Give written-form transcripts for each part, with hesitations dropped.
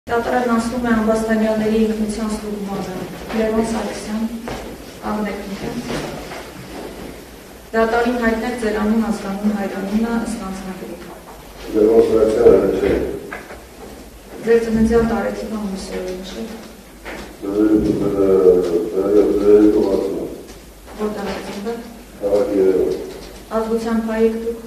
Դատարանն ասում է Ամբաստանյանների ինքնության ստուգմանը, Լևոն Սարգսյան, Աղնեքնիկը։ Դատարին հայտնեք ձեր անուն ազգանուն հայրանունը ըստ անձնագրի։ Լևոն Սարգսյան չէ։ Ձեր ծննդյան տարեթիվը ամուսնու չէ։ Որտեղ եք ծնվել։ Քաղաք Երևան։ Ազգությամբ հայ եք դուք։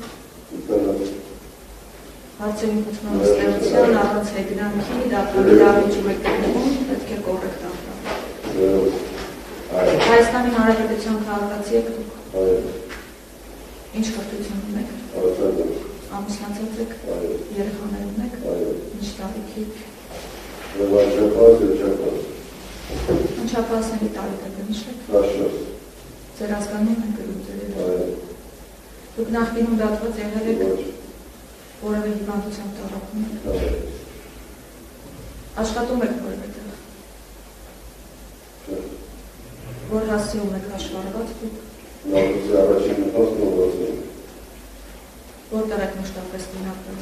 Հարցերի խնդրության առանց հետգրանքի դատարանի դահլիճում եք գտնվում, պետք է կոռեկտ ապրել։ Հայաստանի Հանրապետության քաղաքացի եք դուք։ Ինչ կրթություն ունեք։ Ամուսնացած եք։ Երեխաներ ունեք։ Ինչ տարիքի։ Անչափահասների տարիքը կնշեք։ Ձեր ազգանունն եք գրում ձեր երեխաները։ Դուք նախկինում դատված եղել եք։ Որևէ հիվանդությամբ տառապում եք։ Աշխատում եք որևէ տեղ։ Որ հասցեում եք հաշվառված դուք։ Որտեղ եք մշտապես տինակվել։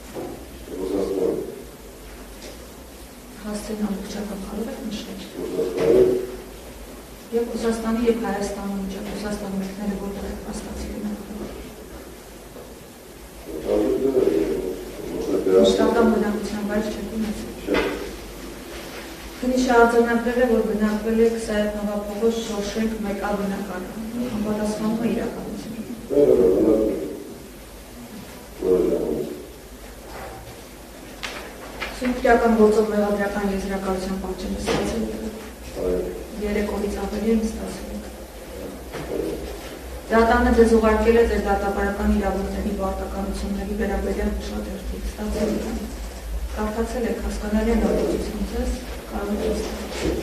Հասցեն ամբողջական կարող եք նշել։ Եվ Ռուսաստանի և Հայաստանի միջև Ռուսաստանի մեկները որտեղ եք փաստացի տինակվել։ Մշտական բնակության վայր չեք ունեցել։ Քննիչը արձանագրել է, որ բնակվել եք Սայաթ Նովափողոց Շոշեկ 1A բնակարանում, համապատասխանում է իրականությունը։ Սյունքրյական գործով մեղադրական եզրակացության պատճենը ստացել եք։ 3 օրից ավելի են ստացել եք։ Դատանը ձեզ ուղարկել է ձեր դատաբարական իրավունքների պարտականությունների վերաբերյալ հուշադարձի։ Ստացել եք, կարդացել եք, հասկանալի է նորոգություն ձեզ, կարող եք ստացել։